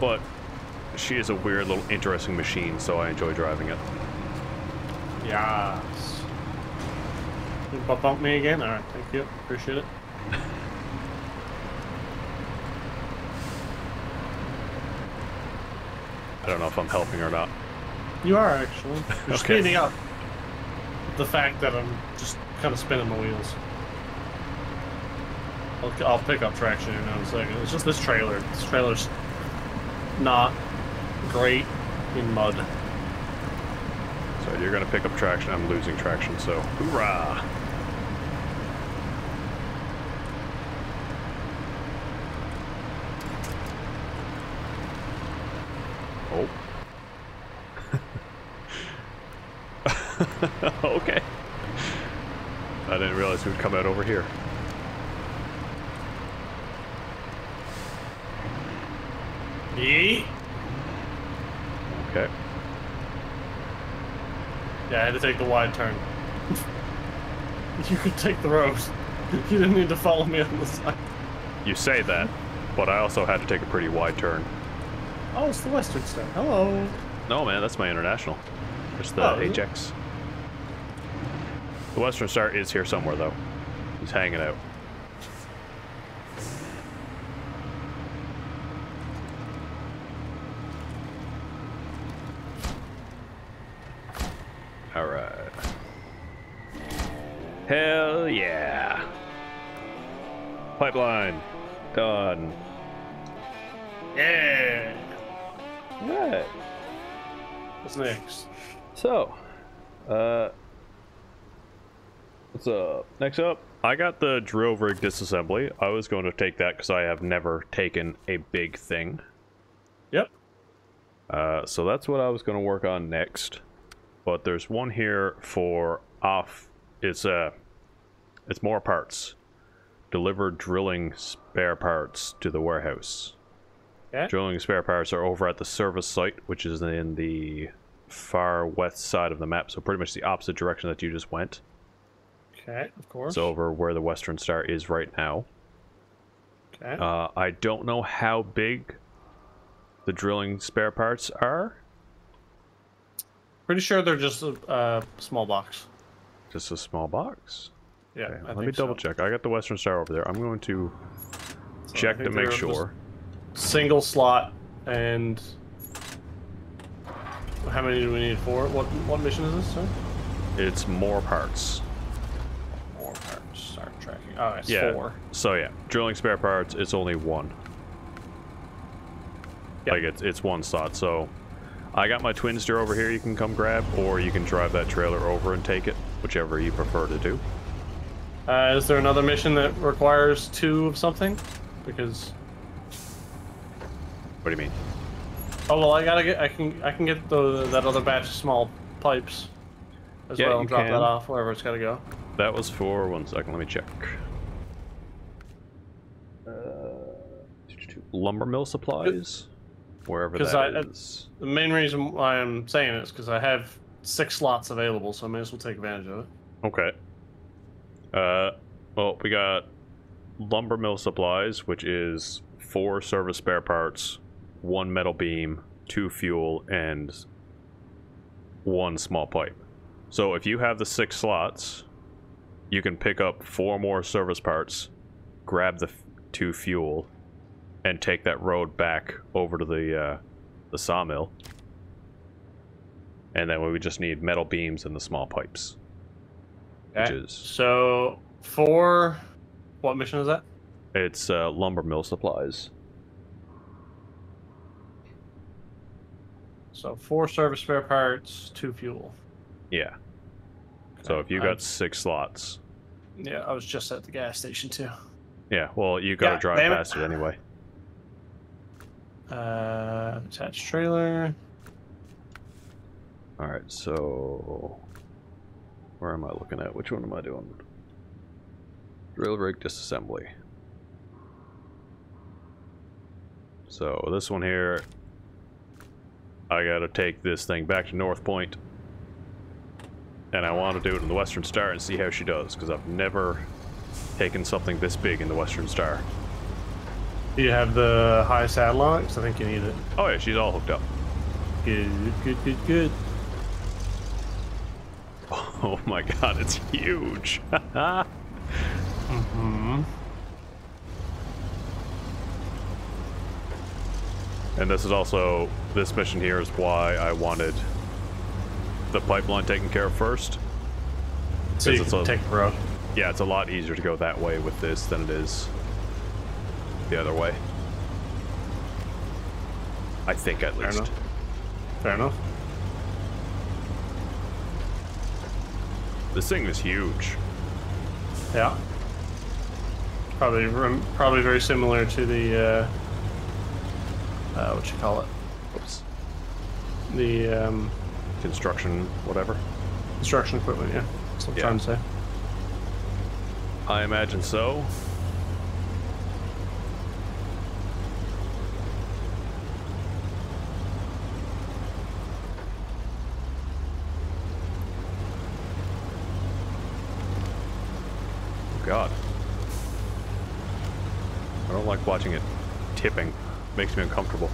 but she is a weird little interesting machine, so I enjoy driving it. Yes. You bump me again? Alright, thank you. Appreciate it. I don't know if I'm helping or not. You are, actually. You're Okay. speeding up the fact that I'm just kind of spinning my wheels. I'll pick up traction here now in a second. It's just this trailer. This trailer's not great in mud. So you're gonna pick up traction, I'm losing traction, so hoorah! Oh. Okay. I didn't realize it would come out over here. Yeet. Okay. Yeah, I had to take the wide turn. You could take the road. You didn't need to follow me on the side. You say that, but I also had to take a pretty wide turn. Oh, it's the Western Star. Hello. No, man, that's my international. It's the Ajax. The Western Star is here somewhere, though. He's hanging out. Alright. Hell yeah. Pipeline. Done. Yeah. Alright. What's next? So, what's up? Next up, I got the drill rig disassembly. I was going to take that because I have never taken a big thing. Yep. So that's what I was going to work on next. But there's one here for off. It's more parts. Deliver drilling spare parts to the warehouse. Okay. Drilling spare parts are over at the service site, which is in the far west side of the map, so pretty much the opposite direction that you just went. Okay, of course. So over where the Western Star is right now. Okay. I don't know how big the drilling spare parts are. Pretty sure they're just a small box. Just a small box. Yeah, Okay, I let think me double so. check. I got the Western Star over there. I'm going to So check I to think make they're sure. just single slot and how many do we need for it? What mission is this, sir? It's more parts. More parts. Start tracking. Oh, it's Yeah. 4. So yeah, drilling spare parts. It's only one. Yep. Like it's one slot. So I got my twin steer over here. You can come grab, or you can drive that trailer over and take it, whichever you prefer to do. Is there another mission that requires 2 of something? Because What do you mean? oh well, I can get that other batch of small pipes as Yeah, well you and drop can. that off wherever it's got to go. That was for 1 second. Let me check. Lumber mill supplies, wherever that is. The main reason why I'm saying it is because I have 6 slots available, so I may as well take advantage of it. Okay. Well, we got lumber mill supplies, which is 4 service spare parts, 1 metal beam, 2 fuel, and 1 small pipe. So if you have the 6 slots, you can pick up 4 more service parts, grab the 2 fuel, and take that road back over to the sawmill. And then we just need metal beams and the small pipes. Which Okay. is... So for what mission is that? It's lumber mill supplies. So 4 service spare parts, 2 fuel. Yeah. So if you got 6 slots. Yeah, I was just at the gas station too. Yeah, well, you gotta God drive damn it. past it anyway. Attached trailer. Alright, so... Where am I looking at? Which one am I doing? Drill rig disassembly. So this one here, I gotta take this thing back to North Point. And I want to do it in the Western Star and see how she does, because I've never taken something this big in the Western Star. Do you have the high saddle on it? 'Cause I think you need it. Oh yeah, she's all hooked up. Good, good, good, good. Oh my god, it's huge. Mm-hmm. And this is also, this mission here is why I wanted the pipeline taken care of first. So you can take the road. Yeah, it's a lot easier to go that way with this than it is the other way. I think, at least. Fair enough. Fair enough. This thing is huge. Yeah. Probably very similar to the what you call it? Oops. The Construction, whatever. construction equipment. Yeah. That's what I'm trying to say. I imagine so. God. I don't like watching it tipping. Makes me uncomfortable.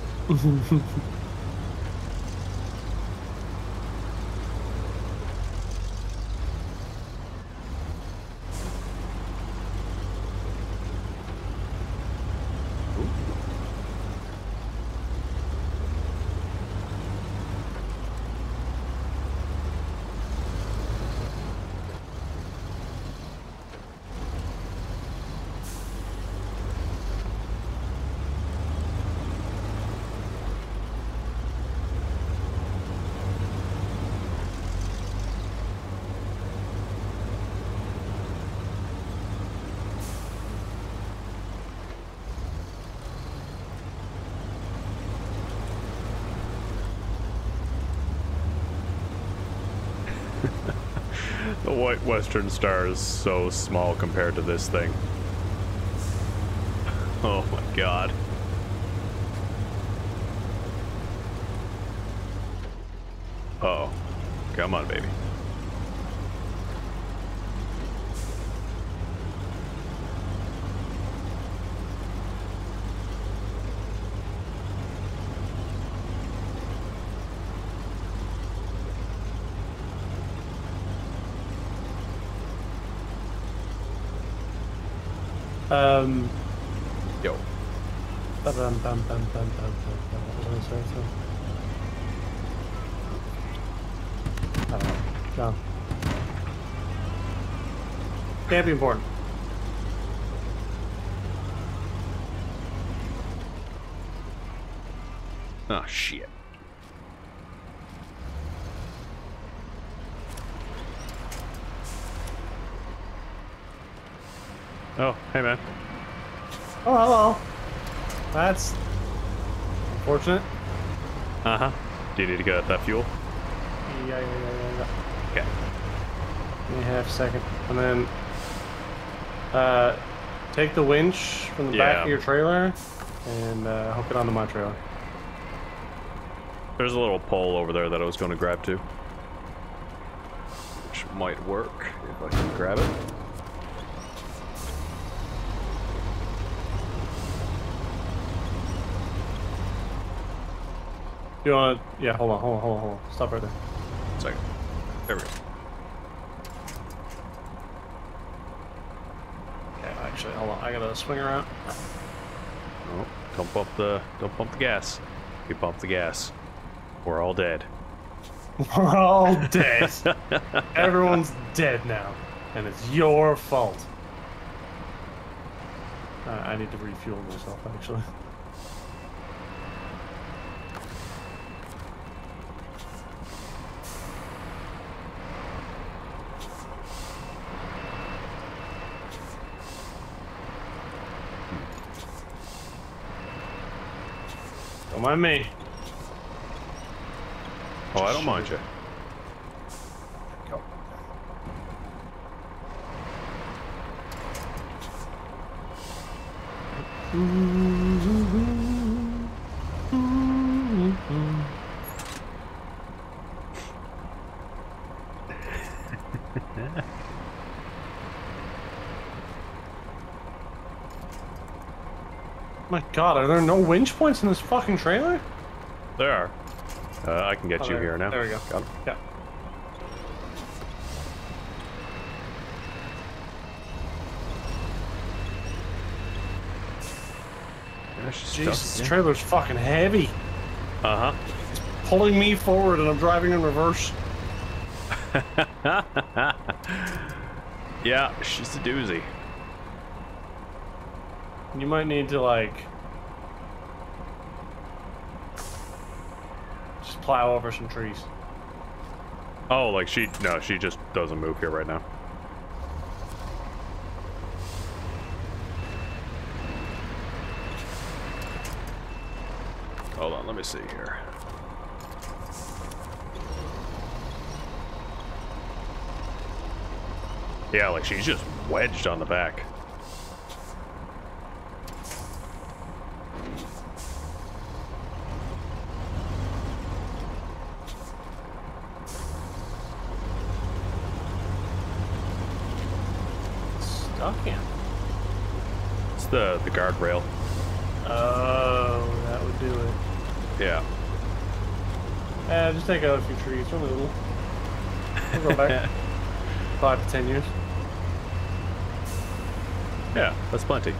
The White Western Star is so small compared to this thing. Oh my god. Uh-oh. Come on, baby. Yo. What was I saying? No. Can't be important. Oh, shit. Oh, hey man. Oh, hello. That's unfortunate. Uh-huh. Do you need to get that fuel? Yeah. Okay. Give me half a second. And then take the winch from the back of your trailer and hook it onto my trailer. There's a little pole over there that I was going to grab too. Which might work if I can grab it. You want to... Yeah, hold on. Stop right there. Second. There we go. Okay, actually, hold on. I gotta swing around. Oh, don't pump the gas. You pump the gas, we're all dead. We're all dead. Everyone's dead now, and it's your fault. I need to refuel myself, actually. Don't mind me. Oh, I don't mind you. Go. My God, are there no winch points in this fucking trailer? There are. I can get you there. here now. There we go. Got him. Yeah. Yeah, she's Jesus, stuck this again. trailer's fucking heavy. Uh-huh. It's pulling me forward and I'm driving in reverse. Yeah, she's a doozy. You might need to, like... just plow over some trees. Oh, like she just doesn't move here right now. Hold on, let me see here. Yeah, like she's just wedged on the back. Stuck in. It's the guardrail. Oh, that would do it. Yeah. Just take out a few trees. We'll go back 5 to 10 years. Yeah, that's plenty.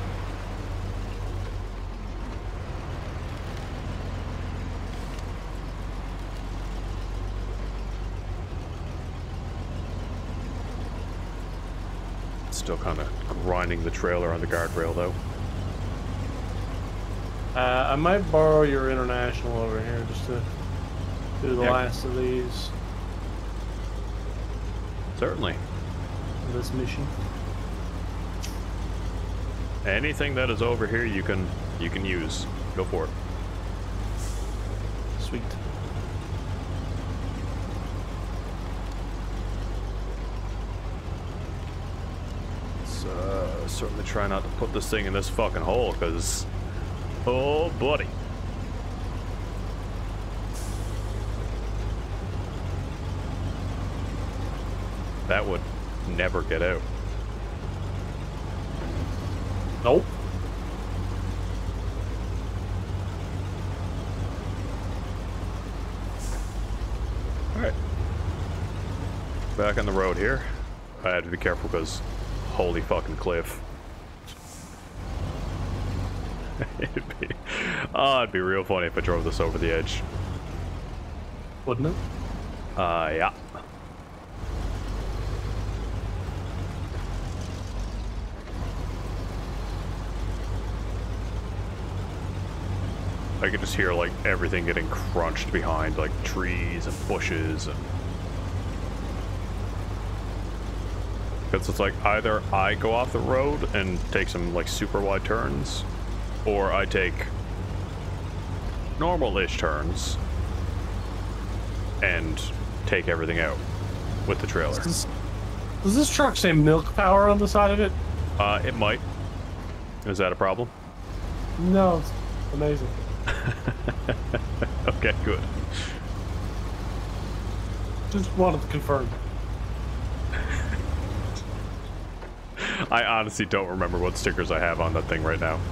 Still kind of grinding the trailer on the guardrail, though. I might borrow your international over here just to do the last of these. Certainly. This mission. Anything that is over here, you can use. Go for it. Sweet. Certainly try not to put this thing in this fucking hole, because... oh, buddy. That would never get out. Nope. Alright. Back on the road here. I had to be careful because holy fucking cliff. it'd be real funny if I drove this over the edge. Wouldn't it? Yeah. I could just hear like everything getting crunched behind like trees and bushes and because it's like either I go off the road and take some like super wide turns or I take normal-ish turns and take everything out with the trailer. Does this truck say milk power on the side of it? It might. Is that a problem? No, it's amazing. Okay, good. Just wanted to confirm. I honestly don't remember what stickers I have on that thing right now.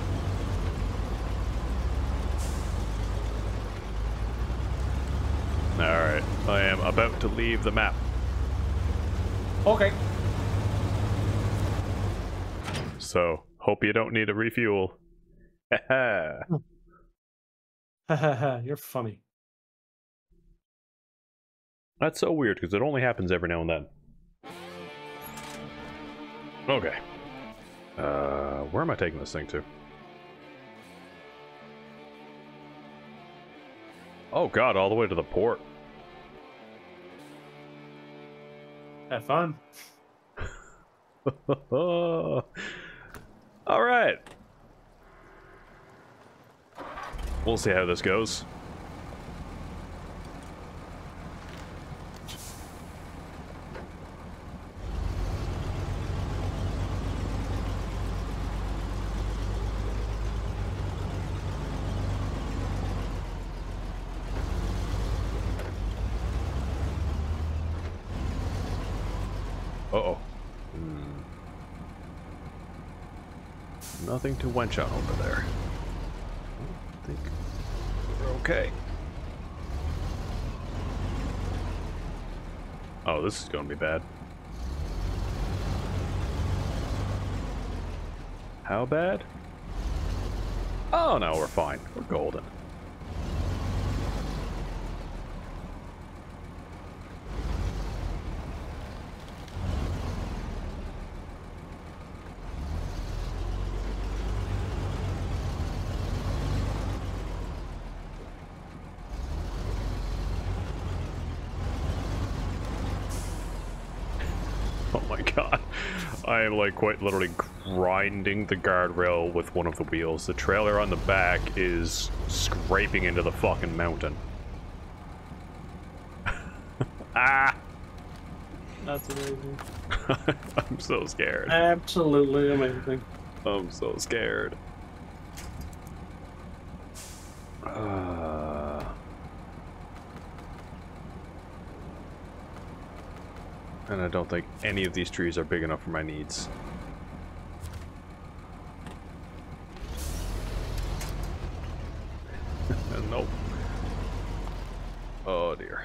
Alright, I am about to leave the map. Okay. So, hope you don't need a refuel. Haha. Hahaha, you're funny. That's so weird because it only happens every now and then. Okay. Where am I taking this thing to? Oh god, all the way to the port. Have fun. Alright. We'll see how this goes. Uh-oh. Nothing to wench on over there. Okay. Oh, this is gonna be bad. How bad? Oh no, we're fine. We're golden. Oh my god. I am like quite literally grinding the guardrail with one of the wheels. The trailer on the back is scraping into the fucking mountain. Ah! That's amazing. I'm so scared. Absolutely amazing. I'm so scared. And I don't think any of these trees are big enough for my needs. Nope. Oh dear.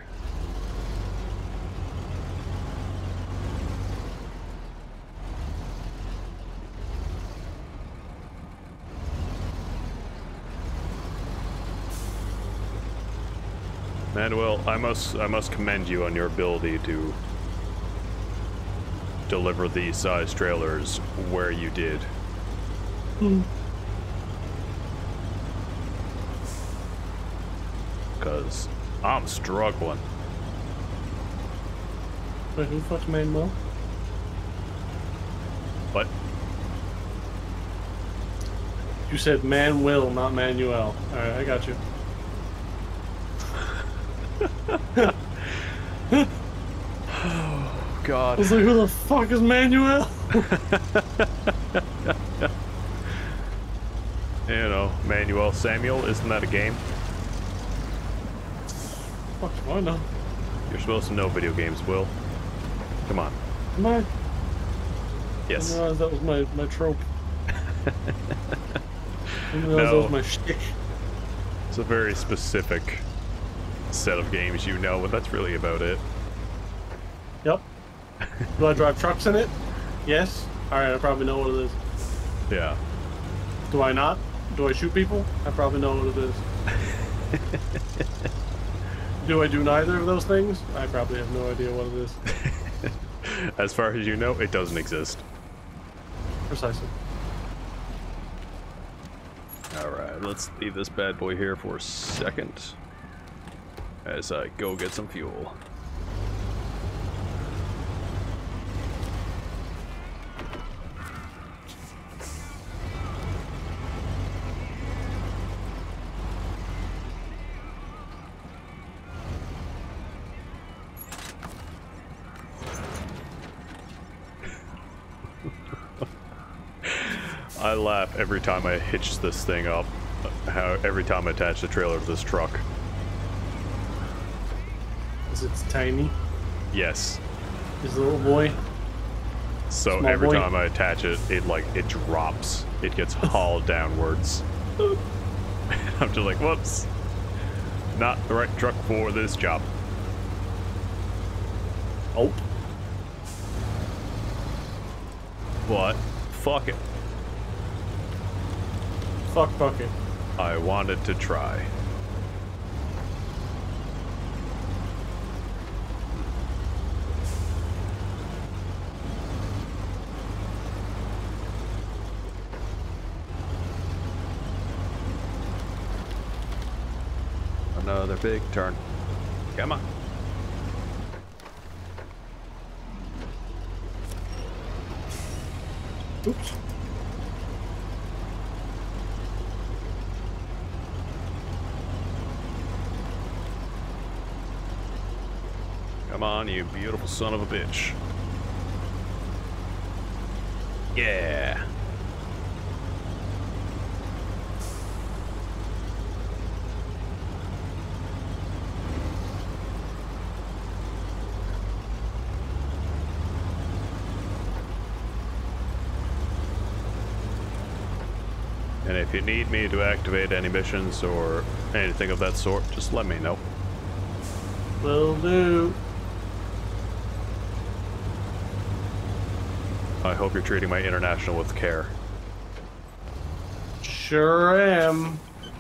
Manuel, I must commend you on your ability to deliver these size trailers where you did. Cause I'm struggling. Wait, who fuck's Manuel? What? You said Manuel, not Manuel. Alright, I got you. Oh god. I was like, who the fuck is Manuel? You know, Manuel Samuel, isn't that a game? Fuck, do I know? You're supposed to know video games, Will. Come on. Am I? Yes. I didn't realize that was my trope. I didn't realize that was my shtick. It's a very specific set of games you know, but that's really about it. Yep. Do I drive trucks in it? Yes. Alright, I probably know what it is. Yeah. Do I not? Do I shoot people? I probably know what it is. Do I do neither of those things? I probably have no idea what it is. As far as you know, it doesn't exist. Precisely. Alright, let's leave this bad boy here for a second as I go get some fuel. I laugh every time I hitch this thing up, every time I attach the trailer to this truck. Is it tiny? Yes. Is the little boy? So Small every boy? time I attach it, it drops. It gets hauled downwards. I'm just like, whoops. Not the right truck for this job. Oh. But, fuck it. Fuck bucket. I wanted to try. Another big turn. Come on. Oops. Come on, you beautiful son of a bitch. Yeah. And if you need me to activate any missions or anything of that sort, just let me know. Will do. I hope you're treating my international with care. Sure am.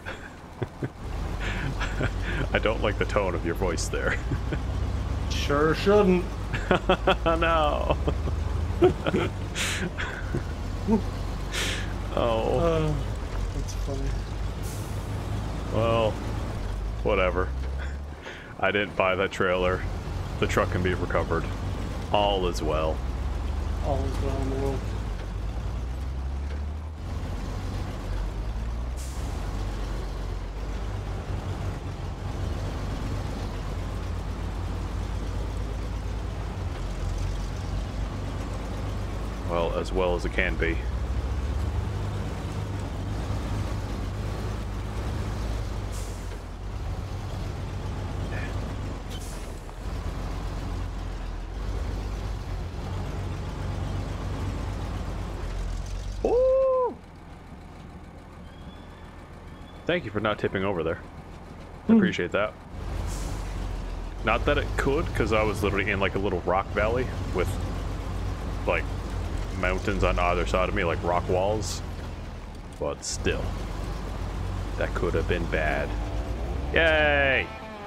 I don't like the tone of your voice there. Sure shouldn't. No. Oh. That's funny. Well, whatever. I didn't buy that trailer. The truck can be recovered. All is well. All is well in the world. Well as it can be. Ooh! Thank you for not tipping over there. I appreciate that. Not that it could, because I was literally in like a little rock valley with like mountains on either side of me, like rock walls. But still, that could have been bad. Yay!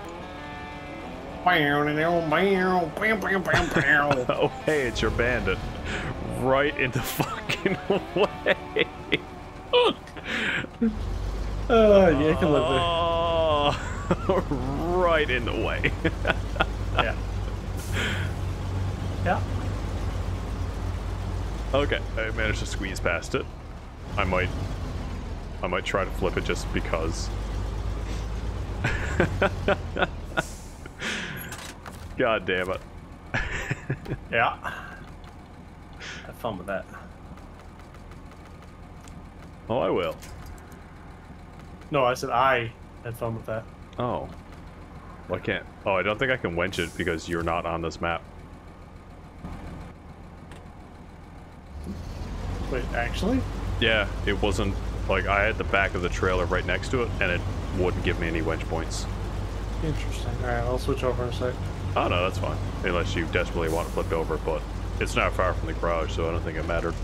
Oh, hey, it's your bandit. Right in the fucking way. Yeah, you can live there. Right in the way. Yeah. Yeah. Okay, I managed to squeeze past it. I might try to flip it just because. God damn it. Yeah. Have fun with that. Oh, I will. No, I said I had fun with that. Oh. Well, I can't. Oh, I don't think I can wench it because you're not on this map. Wait, actually? Yeah, it wasn't. Like, I had the back of the trailer right next to it, and it wouldn't give me any wench points. Interesting. Alright, I'll switch over in a sec. Oh, no, that's fine. Unless you desperately want to flip over, but it's not far from the garage, so I don't think it mattered.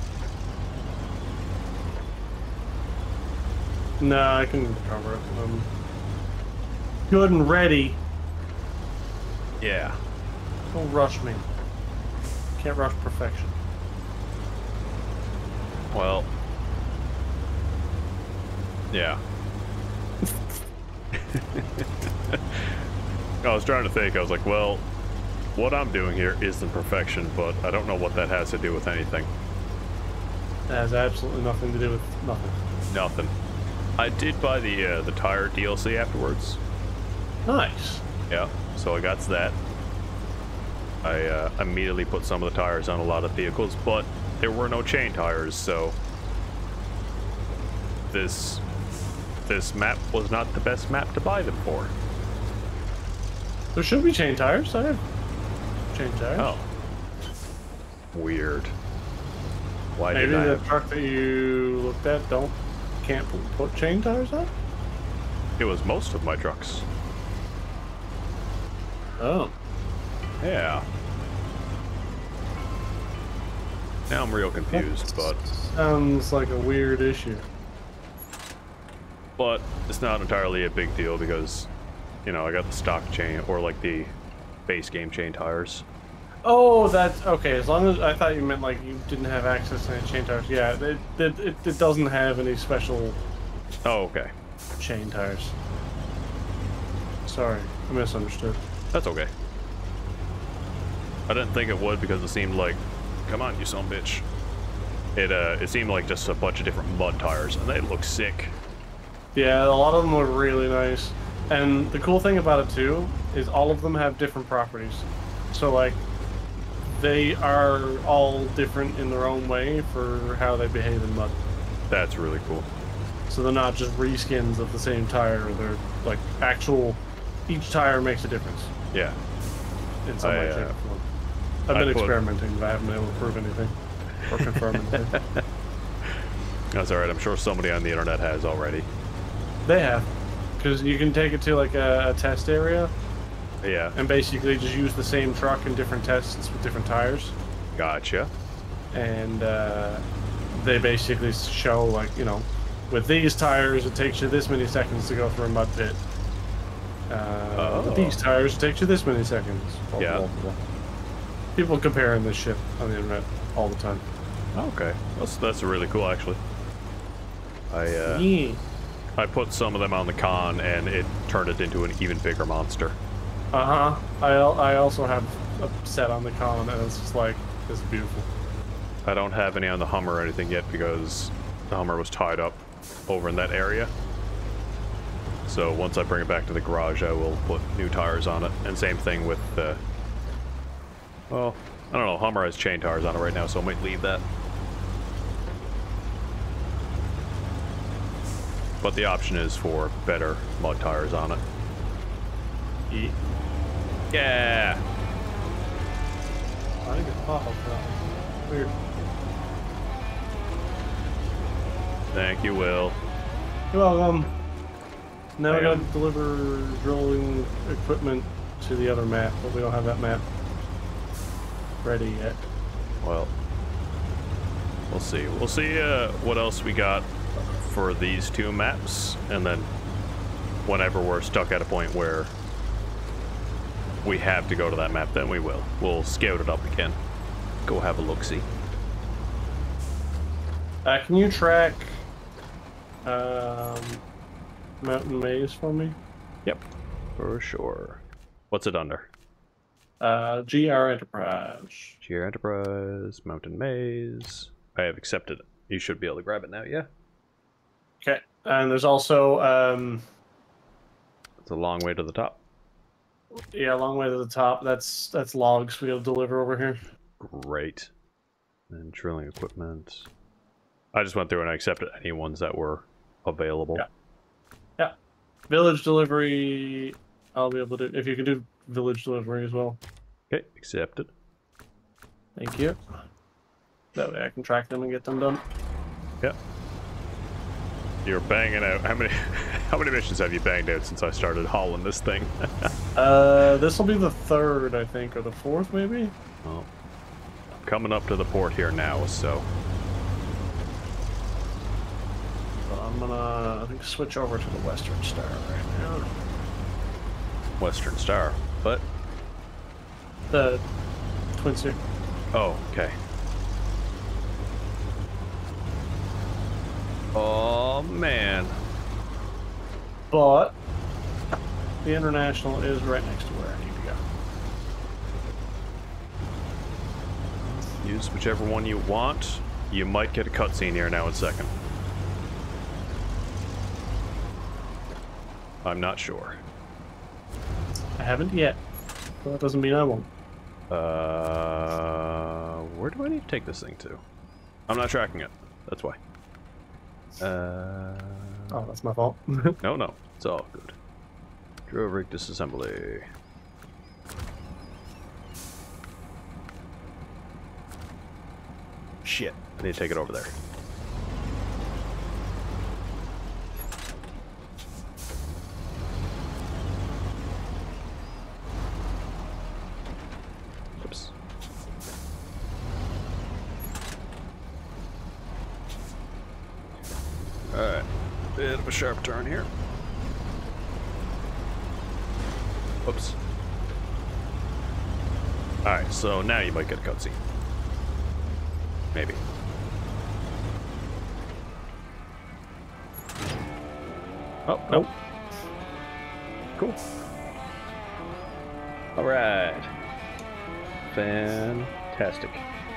No, I can cover it. Good and ready. Yeah. Don't rush me. Can't rush perfection. Well. Yeah. I was trying to think, I was like, well, what I'm doing here isn't perfection, but I don't know what that has to do with anything. That has absolutely nothing to do with nothing. Nothing. I did buy the tire DLC afterwards. Nice. Yeah, so I got to that. I immediately put some of the tires on a lot of vehicles, but there were no chain tires, so this map was not the best map to buy them for. There should be chain tires. I have chain tires. Oh. Weird. Why Maybe didn't I the have... truck that you looked at can't put chain tires on? It was most of my trucks. Oh. Yeah. Now I'm real confused, but Sounds like a weird issue. it's not entirely a big deal because, you know, I got the stock chain, or like the base game chain tires. Oh, that's okay. As long as I thought you meant like you didn't have access to any chain tires. Yeah, it doesn't have any special Oh, okay. chain tires. Sorry, I misunderstood. That's okay. I didn't think it would because it seemed like, come on, you son of a bitch. It seemed like just a bunch of different mud tires, and they look sick. Yeah, a lot of them look really nice. And the cool thing about it too is all of them have different properties. So like, they are all different in their own way for how they behave in mud. That's really cool. So they're not just reskins of the same tire. They're like actual. Each tire makes a difference Yeah. in some way, shape, or form. I've been experimenting, but I haven't been able to prove anything or confirm anything. That's alright, I'm sure somebody on the internet has already. They have. Because you can take it to like a test area Yeah. and basically just use the same truck in different tests with different tires. Gotcha. And they basically show, like, you know, with these tires, it takes you this many seconds to go through a mud pit. With these tires, it takes you this many seconds. Yeah. People comparing this shit on the internet all the time. Okay. That's really cool, actually. Yeah. I put some of them on the con, and it turned it into an even bigger monster. Uh-huh. I also have a set on the con, and it's just like, it's beautiful. I don't have any on the Hummer or anything yet because the Hummer was tied up over in that area. So once I bring it back to the garage, I will put new tires on it. And same thing with the... well, I don't know. Hummer has chain tires on it right now, so I might leave that. But the option is for better mud tires on it. Yeah! I think it's pop-up now. Weird. Thank you, Will. You're welcome. Now I gotta deliver drilling equipment to the other map, but we don't have that map ready yet. Well, we'll see. We'll see what else we got for these two maps, and then whenever we're stuck at a point where we have to go to that map, then we will. We'll scout it up again. Go have a look-see. Can you track Mountain Maze for me? Yep, for sure. What's it under? GR Enterprise. GR Enterprise, Mountain Maze. I have accepted it. You should be able to grab it now, yeah? Okay, and there's also It's a long way to the top. yeah, a long way to the top. That's logs we gotta deliver over here. Great. And drilling equipment. I just went through and I accepted any ones that were available. Yeah. Yeah. Village delivery, I'll be able to do. If you can do village delivery as well. Okay, accepted. Thank you. That way I can track them and get them done. Yep. You're banging out. How many missions have you banged out since I started hauling this thing? This will be the third, I think, or the fourth, maybe. Well, I'm coming up to the port here now, so I'm gonna, I think, switch over to the Western Star right now. Western Star, but The Twin Seer. oh, okay. Oh man. But the International is right next to where I need to go. Use whichever one you want. You might get a cutscene here now in a second. I'm not sure. I haven't yet. But that doesn't mean I won't. Where do I need to take this thing to? I'm not tracking it. That's why. Oh, that's my fault. No, it's all good. Drill rig disassembly. Shit, I need to take it over there. Oops. Alright, bit of a sharp turn here. Whoops. Alright, so now you might get a cutscene. Maybe. Oh, nope. Cool. Alright. Fantastic.